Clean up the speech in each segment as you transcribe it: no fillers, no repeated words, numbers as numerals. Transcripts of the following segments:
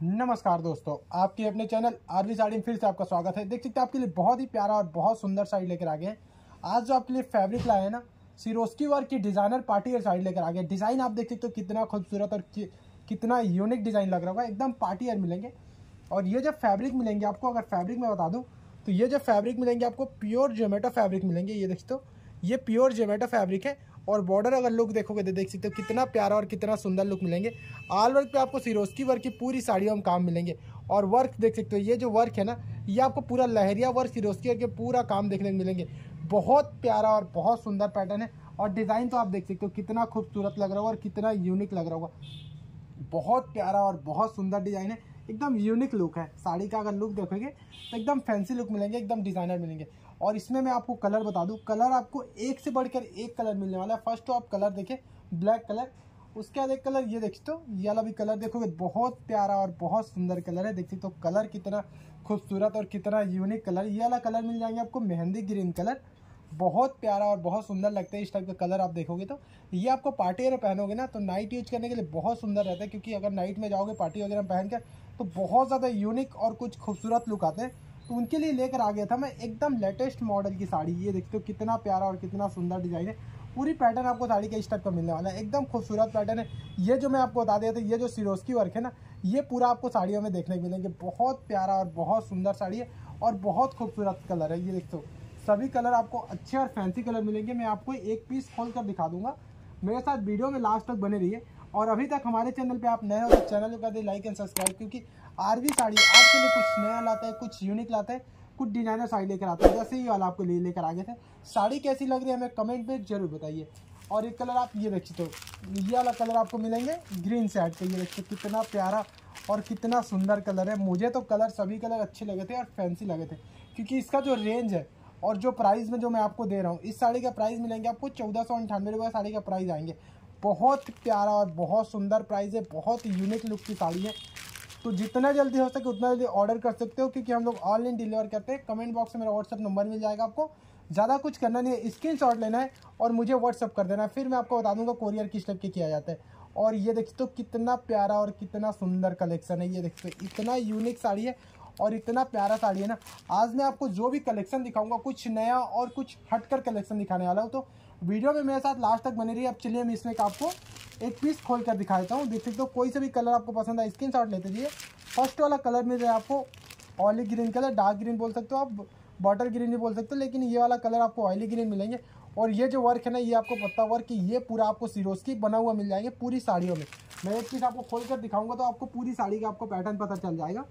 नमस्कार दोस्तों, आपके अपने चैनल आरवी साड़ी में फिर से आपका स्वागत है। देख सकते हैं आपके लिए बहुत ही प्यारा और बहुत सुंदर साड़ी लेकर आ गए हैं। आज जो आपके लिए फैब्रिक लाए हैं ना, सिरोस्की वर्क की डिजाइनर पार्टी वेयर साड़ी लेकर आ गए। डिजाइन आप देख सकते हो कितना खूबसूरत और कितना यूनिक डिजाइन लग रहा होगा। एकदम पार्टी वेयर मिलेंगे। और ये जो फैब्रिक मिलेंगे आपको, अगर फैब्रिक में बता दूँ तो ये जो फैब्रिक मिलेंगे आपको प्योर जोमेटो फैब्रिक मिलेंगे। ये देख सकते हो, ये प्योर जोमेटो फैब्रिक है। और बॉर्डर अगर लुक देखोगे तो देख सकते हो कितना प्यारा और कितना सुंदर लुक मिलेंगे। ऑल वर्क पे आपको सिरोस्की वर्क की पूरी साड़ियों में काम मिलेंगे। और वर्क देख सकते हो, ये जो वर्क है ना, ये आपको पूरा लहरिया वर्क सिरोस्की वर्क के पूरा काम देखने को मिलेंगे। बहुत प्यारा और बहुत सुंदर पैटर्न है। और डिज़ाइन तो आप देख सकते हो कितना खूबसूरत लग रहा होगा और कितना यूनिक लग रहा होगा। बहुत प्यारा और बहुत सुंदर डिज़ाइन है। एकदम यूनिक लुक है साड़ी का। अगर लुक देखोगे तो एकदम फैंसी लुक मिलेंगे, एकदम डिज़ाइनर मिलेंगे। और इसमें मैं आपको कलर बता दूं, कलर आपको एक से बढ़कर एक कलर मिलने वाला है। फर्स्ट तो आप कलर देखें, ब्लैक कलर। उसके बाद एक कलर ये देख सकते हो, ये वाला भी कलर देखोगे बहुत प्यारा और बहुत सुंदर कलर है। देख सकते हो कलर कितना खूबसूरत और कितना यूनिक कलर। ये वाला कलर मिल जाएंगे आपको मेहंदी ग्रीन कलर। बहुत प्यारा और बहुत सुंदर लगता है इस टाइप का कलर। आप देखोगे तो ये आपको पार्टी वेयर पहनोगे ना तो नाइट यूज करने के लिए बहुत सुंदर रहता है। क्योंकि अगर नाइट में जाओगे पार्टी वगैरह में पहन कर तो बहुत ज़्यादा यूनिक और कुछ खूबसूरत लुक आते हैं। तो उनके लिए लेकर आ गया था मैं एकदम लेटेस्ट मॉडल की साड़ी। ये देखते हो कितना प्यारा और कितना सुंदर डिज़ाइन है। पूरी पैटर्न आपको साड़ी का इस टाइप का मिलने वाला है। एकदम खूबसूरत पैटर्न है। ये जो मैं आपको बता दिया था, ये जो सिरोस्की वर्क है ना, ये पूरा आपको साड़ियों में देखने को मिलेंगे। बहुत प्यारा और बहुत सुंदर साड़ी है और बहुत खूबसूरत कलर है। ये देखते हो सभी कलर आपको अच्छे और फैंसी कलर मिलेंगे। मैं आपको एक पीस खोल कर दिखा दूंगा। मेरे साथ वीडियो में लास्ट तक बने रहिए। और अभी तक हमारे चैनल पे आप नए हो तो चैनल को कर दे लाइक एंड सब्सक्राइब। क्योंकि आरवी साड़ी आपके लिए कुछ नया लाता है, कुछ यूनिक लाता है, कुछ डिजाइनर साड़ी लेकर आता है। जैसे ही वाला आपको लेकर आ गए थे। साड़ी कैसी लग रही है हमें कमेंट में जरूर बताइए। और एक कलर आप ये देख सकते हो, ये वाला कलर आपको मिलेंगे ग्रीन शेड पे। ये देखते हो कितना प्यारा और कितना सुंदर कलर है। मुझे तो कलर सभी कलर अच्छे लगे थे और फैंसी लगे थे। क्योंकि इसका जो रेंज है और जो प्राइस में जो मैं आपको दे रहा हूँ, इस साड़ी का प्राइस मिलेंगे आपको 1498 रुपये साड़ी का प्राइस आएंगे। बहुत प्यारा और बहुत सुंदर प्राइस है। बहुत यूनिक लुक की साड़ी है। तो जितना जल्दी हो सके उतना जल्दी ऑर्डर कर सकते हो। क्योंकि हम लोग ऑनलाइन डिलीवर करते हैं। कमेंट बॉक्स में मेरा व्हाट्सअप नंबर मिल जाएगा आपको। ज़्यादा कुछ करना नहीं है, स्क्रीनशॉट लेना है और मुझे व्हाट्सअप कर देना है। फिर मैं आपको बता दूंगा कोरियर किस टाइप के किया जाता है। और ये देखते हो कितना प्यारा और कितना सुंदर कलेक्शन है। ये देखते हो इतना यूनिक साड़ी है और इतना प्यारा साड़ी है ना। आज मैं आपको जो भी कलेक्शन दिखाऊंगा कुछ नया और कुछ हटकर कलेक्शन दिखाने वाला हूँ। तो वीडियो में मेरे साथ लास्ट तक बने रहिए। अब चलिए मैं इसमें आपको एक पीस खोल कर दिखा देता हूँ। देख सकते हो कोई से भी कलर आपको पसंद है स्क्रीनशॉट लेते जाइए। फर्स्ट वाला कलर मिल जाए आपको oily green colour, dark green बोल सकते हो आप, बॉटल ग्रीन भी बोल सकते हो, लेकिन ये वाला कलर आपको ऑयली ग्रीन मिलेंगे। और ये जो वर्क है ना, ये आपको पत्ता वर्क की, ये पूरा आपको सिरोस्की बना हुआ मिल जाएंगे पूरी साड़ियों में। मैं एक पीस आपको खोल कर दिखाऊंगा तो आपको पूरी साड़ी का आपको पैटर्न पता चल जाएगा।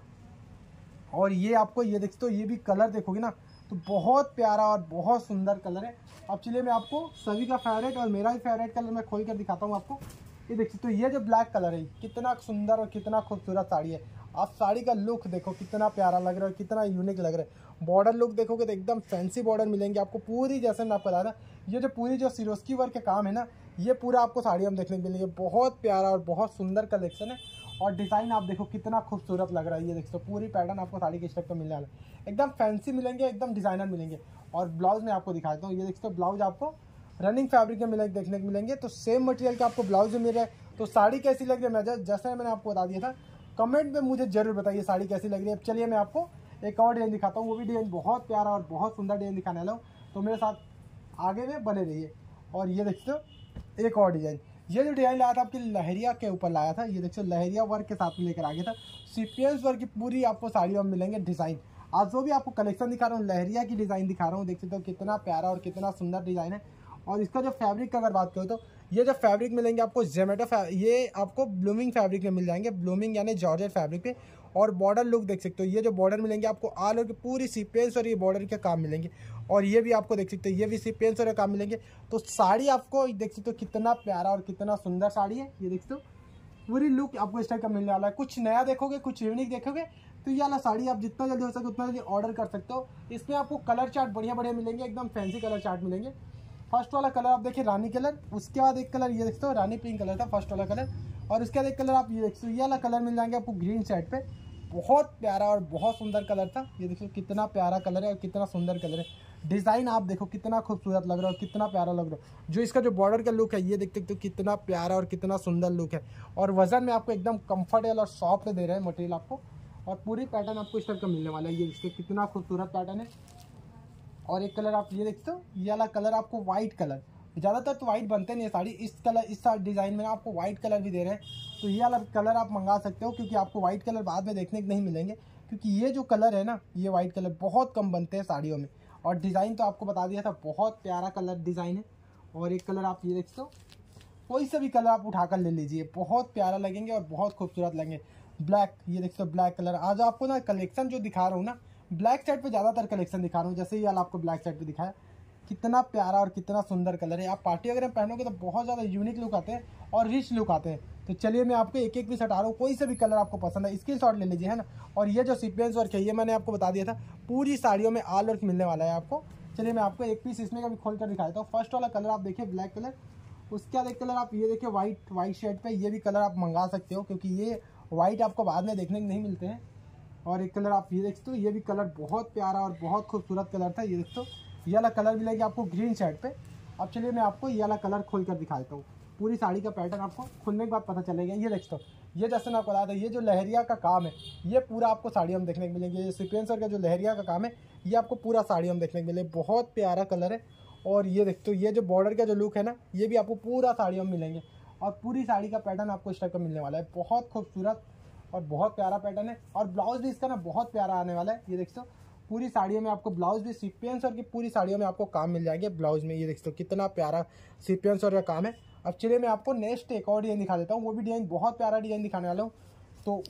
और ये आपको ये देखते हो, ये भी कलर देखोगे ना तो बहुत प्यारा और बहुत सुंदर कलर है। अब चलिए मैं आपको सभी का फेवरेट और मेरा भी फेवरेट कलर मैं खोल कर दिखाता हूँ आपको। ये देख सकते हो, ये जो ब्लैक कलर है कितना सुंदर और कितना खूबसूरत साड़ी है। आप साड़ी का लुक देखो कितना प्यारा लग रहा है, कितना यूनिक लग रहा है। बॉर्डर लुक देखोगे तो एकदम फैंसी बॉर्डर मिलेंगे आपको पूरी। जैसे मैं आपको बता रहा, ये जो पूरी जो सिरोस्की वर्क का काम है ना, ये पूरा आपको साड़ियों में देखने को मिलेंगे। बहुत प्यारा और बहुत सुंदर कलेक्शन है। और डिज़ाइन आप देखो कितना खूबसूरत लग रहा है। ये देखो पूरी पैटर्न आपको साड़ी के स्टेप पर मिलने वाला है। एकदम फैंसी मिलेंगे, एकदम डिज़ाइनर मिलेंगे। और ब्लाउज में आपको दिखा देता हूँ। ये देखते हो ब्लाउज आपको रनिंग फैब्रिक में मिलेंगे, देखने को मिलेंगे। तो सेम मटेरियल का आपको ब्लाउज में मिल रहा है। तो साड़ी कैसी लग रही है, जैसे मैंने आपको बता दिया था, कमेंट में मुझे जरूर बताइए साड़ी कैसी लग रही है। अब चलिए मैं आपको एक और डिजाइन दिखाता हूँ। वो भी डिजाइन बहुत प्यारा और बहुत सुंदर डिजाइन दिखाने वाला हूँ। तो मेरे साथ आगे में बने रहिए। और ये देखते हो एक और डिजाइन, ये जो डिजाइन लाया था आपकी लहरिया के ऊपर लाया था। ये देखो लहरिया वर्क के साथ में लेकर आ गया था। सीक्वेंस वर्क की पूरी आपको साड़ियों में मिलेंगे डिज़ाइन। आज जो भी आपको कलेक्शन दिखा रहा हूँ लहरिया की डिज़ाइन दिखा रहा हूँ। देख सकते हो कितना प्यारा और कितना सुंदर डिज़ाइन है। और इसका जो फैब्रिक का अगर बात करूँ तो ये जो फैब्रिक मिलेंगे आपको जोमेटो ये आपको ब्लूमिंग फैब्रिक में मिल जाएंगे। ब्लूमिंग यानी जॉर्जेट फैब्रिक पे। और बॉर्डर लुक देख सकते हो, ये जो बॉर्डर मिलेंगे आपको ऑल ओवर की पूरी सीक्वेंस और ये बॉर्डर के काम मिलेंगे। और ये भी आपको देख सकते हो, ये भी सीक्वेंस और काम मिलेंगे। तो साड़ी आपको देख सकते हो कितना प्यारा और कितना सुंदर साड़ी है। ये देख सकते हो पूरी लुक आपको इस टाइप का मिलने वाला है। कुछ नया देखोगे, कुछ यूनिक देखोगे तो ये वाला साड़ी आप जितना जल्दी हो सके उतना जल्दी ऑर्डर कर सकते हो। इसमें आपको कलर चार्ट बढ़िया बढ़िया मिलेंगे, एकदम फैंसी कलर चार्ट मिलेंगे। फर्स्ट वाला कलर आप देखिए रानी कलर, उसके बाद एक कलर ये देखते हो रानी पिंक कलर था फर्स्ट वाला कलर। और उसके बाद एक कलर आप ये देखते हो, ये वाला कलर मिल जाएंगे आपको ग्रीन शेड पे। बहुत प्यारा और बहुत सुंदर कलर था। ये देखो कितना प्यारा कलर है और कितना सुंदर कलर है। डिज़ाइन आप देखो कितना खूबसूरत लग रहा है और कितना प्यारा लग रहा है। जो इसका जो बॉर्डर का लुक है ये देखते हो कितना प्यारा और कितना सुंदर लुक है। और वजन में आपको एकदम कंफर्टेबल और सॉफ्ट दे रहे हैं मटेरियल आपको। और पूरी पैटर्न आपको इस टाइप का मिलने वाला है। ये देखिए कितना खूबसूरत पैटर्न है। और एक कलर आप ये देखते हो, ये वाला कलर आपको वाइट कलर, ज़्यादातर तो वाइट बनते नहीं है साड़ी, इस कलर इस डिज़ाइन में आपको वाइट कलर भी दे रहे हैं। तो ये वाला कलर आप मंगा सकते हो, क्योंकि आपको वाइट कलर बाद में देखने को नहीं मिलेंगे, क्योंकि ये जो कलर है ना, ये वाइट कलर बहुत कम बनते हैं साड़ियों में। और डिज़ाइन तो आपको बता दिया था, बहुत प्यारा कलर डिज़ाइन है। और एक कलर आप ये देखते हो, कोई सा भी कलर आप उठाकर ले लीजिए, बहुत प्यारा लगेंगे और बहुत खूबसूरत लगेंगे। ब्लैक, ये देखते हो ब्लैक कलर। आज आपको ना कलेक्शन जो दिखा रहा हूँ ना, ब्लैक साइड पे ज़्यादातर कलेक्शन दिखा रहा हूँ। जैसे ये वाला आपको ब्लैक साइड पे दिखाया, कितना प्यारा और कितना सुंदर कलर है। आप पार्टी वगैरह पहनोगे तो बहुत ज़्यादा यूनिक लुक आते हैं और रिच लुक आते हैं। तो चलिए मैं आपको एक एक पीस हटा रहा हूँ, कोई सा भी कलर आपको पसंद है स्क्रीनशॉट ले लीजिए, है ना। और ये जो सीक्वेंस वर्क है ये मैंने आपको बता दिया था, पूरी साड़ियों में ऑल वर्क मिलने वाला है आपको। चलिए मैं आपको एक पीस इसमें का भी खोल कर दिखा देता हूँ। फर्स्ट वाला कलर आप देखिए ब्लैक कलर, उसके बाद एक कलर आप ये देखिए वाइट शेड पे, ये भी कलर आप मंगा सकते हो, क्योंकि ये वाइट आपको बाद में देखने को नहीं मिलते हैं। और एक कलर आप ये देखते हो, ये भी कलर बहुत प्यारा और बहुत खूबसूरत कलर था। ये देखते हो ये वाला कलर मिलेगा आपको ग्रीन शेड पे। अब चलिए मैं आपको ये वाला कलर खोल कर दिखा देता हूँ। पूरी साड़ी का पैटर्न आपको खुलने के बाद पता चलेगा। ये देखते हो, ये जैसे मैं आपको बताया था, ये जो लहरिया का काम है ये पूरा आपको साड़ियों में देखने को मिलेंगे। ये सीक्वेंसर का जो लहरिया का काम है ये आपको पूरा साड़ियों में देखने को मिले। बहुत प्यारा कलर है। और ये देखते हो, ये जो बॉर्डर का जो लुक है ना, ये भी आपको पूरा साड़ियों में मिलेंगे। और पूरी साड़ी का पैटर्न आपको इस टाइप का मिलने वाला है। बहुत खूबसूरत और बहुत प्यारा पैटर्न है। और ब्लाउज भी इसका ना बहुत प्यारा आने वाला है। ये देखते हो पूरी साड़ियों में आपको ब्लाउज भी सीक्वेंस और की पूरी साड़ियों में आपको काम मिल जाएंगे ब्लाउज में। ये देखते हो कितना प्यारा सीक्वेंस और का काम है। अब चलिए मैं आपको नेक्स्ट एक और डिजाइन दिखा देता हूँ, वो भी डिजाइन बहुत प्यारा डिजाइन दिखाने वाला हूँ। तो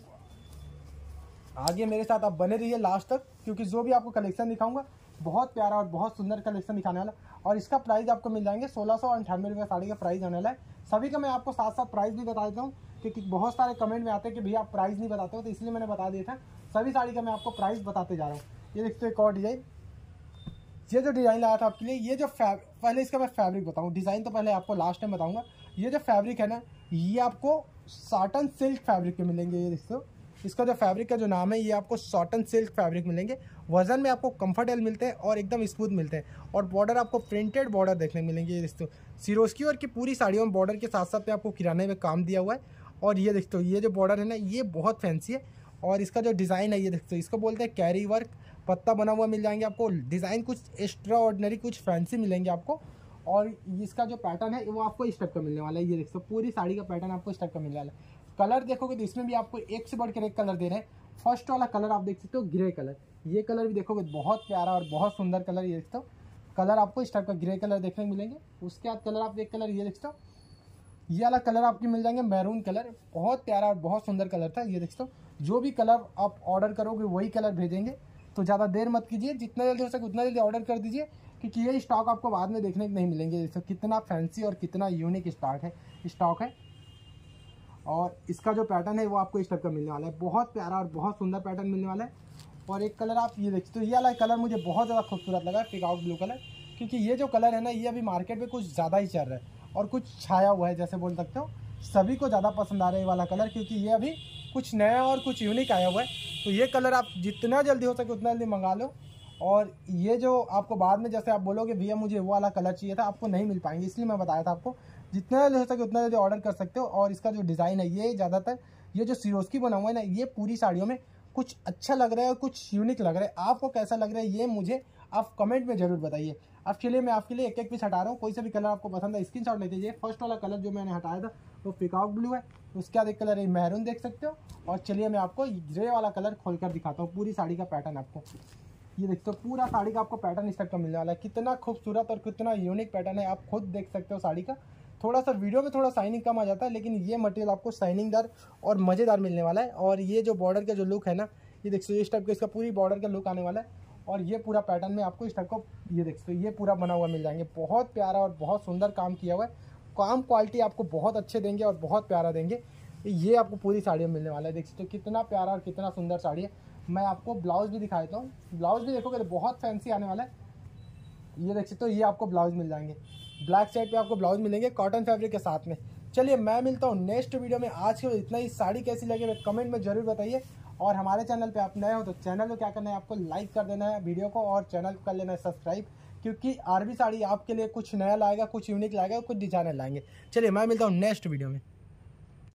आगे मेरे साथ आप बने रहिए लास्ट तक, क्योंकि जो भी आपको कलेक्शन दिखाऊंगा बहुत प्यारा और बहुत सुंदर कलेक्शन दिखाने वाला। और इसका प्राइस आपको मिल जाएंगे 1698 रुपये साड़ी का प्राइस आने वाला है। सभी का मैं आपको साथ साथ प्राइस भी बता देता हूँ, क्योंकि बहुत सारे कमेंट में आते हैं कि भैया आप प्राइस नहीं बताते हो, तो इसलिए मैंने बता दिया था। सभी साड़ी का मैं आपको प्राइस बताते जा रहा हूँ। ये देखते हो एक और डिज़ाइन, ये जो डिज़ाइन लाया था आपके लिए, ये जो पहले इसका मैं फैब्रिक बताऊँ, डिज़ाइन तो पहले आपको लास्ट टाइम बताऊँगा। ये जो फैब्रिक है ना, ये आपको साटन सिल्क फैब्रिक के मिलेंगे। ये देखते हो इसका जो फैब्रिक का जो नाम है, ये आपको सॉटन सिल्क फैब्रिक मिलेंगे। वजन में आपको कंफर्टेबल मिलते हैं और एकदम स्मूथ मिलते हैं। और बॉर्डर आपको प्रिंटेड बॉर्डर देखने को मिलेंगे। ये देखते हो सिरोस्की वर्क की पूरी साड़ियों में बॉर्डर के साथ साथ में आपको किराने में काम दिया हुआ है। और ये देखते हो ये जो बॉर्डर है ना, ये बहुत फैंसी है। और इसका जो डिज़ाइन है ये देखते हो, इसको बोलते हैं कैरी वर्क, पत्ता बना हुआ मिल जाएंगे आपको। डिज़ाइन कुछ एक्स्ट्रा ऑर्डिनरी कुछ फैंसी मिलेंगे आपको। और इसका जो पैटर्न है वो आपको इस टाइप का मिलने वाला है। ये देखते हो पूरी साड़ी का पैटर्न आपको इस टाइप का मिलने वाला है। कलर देखोगे तो इसमें भी आपको एक से बढ़कर एक कलर दे रहे हैं। फर्स्ट वाला कलर आप देख सकते हो ग्रे कलर, ये कलर भी देखोगे बहुत प्यारा और बहुत सुंदर कलर। ये देखते हो कलर आपको इस टाइप का ग्रे कलर देखने को मिलेंगे। उसके बाद कलर आप एक कलर ये देखते हो, ये वाला कलर आपके मिल जाएंगे मैरून कलर, बहुत प्यारा और बहुत सुंदर कलर था। ये देखते हो जो भी कलर आप ऑर्डर करोगे वही कलर भेजेंगे। तो ज़्यादा देर मत कीजिए, जितना जल्दी हो सके उतना जल्दी ऑर्डर कर दीजिए, क्योंकि ये स्टॉक आपको बाद में देखने को नहीं मिलेंगे। देखो कितना फैंसी और कितना यूनिक स्टॉक है। और इसका जो पैटर्न है वो आपको इस टाइप का मिलने वाला है। बहुत प्यारा और बहुत सुंदर पैटर्न मिलने वाला है। और एक कलर आप ये देखते हो, ये वाला कलर मुझे बहुत ज़्यादा खूबसूरत लगा, पिकॉक ब्लू कलर, क्योंकि ये जो कलर है ना, ये अभी मार्केट में कुछ ज़्यादा ही चल रहा है और कुछ छाया हुआ है, जैसे बोल सकते हो। सभी को ज़्यादा पसंद आ रहा है ये वाला कलर, क्योंकि ये अभी कुछ नया और कुछ यूनिक आया हुआ है। तो ये कलर आप जितना जल्दी हो सके उतना जल्दी मंगा लो। और ये जो आपको बाद में जैसे आप बोलोगे भैया मुझे वो वाला कलर चाहिए था, आपको नहीं मिल पाएंगे, इसलिए मैं बताया था आपको जितना जल्दी हो सके उतना जल्दी ऑर्डर कर सकते हो। और इसका जो डिज़ाइन है ये ज़्यादातर ये जो सिरोस्की बना हुआ है ना, ये पूरी साड़ियों में कुछ अच्छा लग रहा है और कुछ यूनिक लग रहा है। आपको कैसा लग रहा है ये मुझे आप कमेंट में ज़रूर बताइए। अब चलिए मैं आपके लिए एक एक पीस हटा रहा हूँ, कोई सा भी कलर आपको पसंद है स्क्रीनशॉट ले लीजिए। फर्स्ट वाला कलर जो मैंने हटाया था वो पिकॉक ब्लू है, उसके बाद एक कलर है मैरून देख सकते हो। और चलिए मैं आपको ग्रे वाला कलर खोलकर दिखाता हूँ, पूरी साड़ी का पैटर्न आपको ये देखते हो, पूरा साड़ी का आपको पैटर्न इस टाइप का मिलने वाला है। कितना खूबसूरत और कितना यूनिक पैटर्न है, आप खुद देख सकते हो साड़ी का। थोड़ा सा वीडियो में थोड़ा शाइनिंग कम आ जाता है, लेकिन ये मटेरियल आपको शाइनिंगदार और मज़ेदार मिलने वाला है। और ये जो बॉर्डर का जो लुक है ना, ये देखते हो इस टाइप का इसका पूरी बॉर्डर का लुक आने वाला है। और ये पूरा पैटर्न में आपको इस टाइप का ये देखते हो ये पूरा बना हुआ मिल जाएंगे। बहुत प्यारा और बहुत सुंदर काम किया हुआ है। काम क्वालिटी आपको बहुत अच्छे देंगे और बहुत प्यारा देंगे। ये आपको पूरी साड़ी में मिलने वाला है। देख सकते हो कितना प्यारा और कितना सुंदर साड़ी है। मैं आपको ब्लाउज़ भी दिखा देता हूँ, ब्लाउज़ भी देखोगे तो बहुत फैंसी आने वाला है। ये देख सकते हो ये आपको ब्लाउज मिल जाएंगे, ब्लैक साइड पे आपको ब्लाउज मिलेंगे कॉटन फैब्रिक के साथ में। चलिए मैं मिलता हूँ नेक्स्ट वीडियो में। आज के इतना ही, साड़ी कैसी लगे कमेंट में ज़रूर बताइए। और हमारे चैनल पे आप नए हो तो चैनल को क्या करना है, आपको लाइक कर देना है वीडियो को, और चैनल को कर लेना है सब्सक्राइब, क्योंकि आरवी साड़ी आपके लिए कुछ नया लाएगा, कुछ यूनिक लाएगा, कुछ डिजाइनर लाएंगे। चलिए मैं मिलता हूँ नेक्स्ट वीडियो में।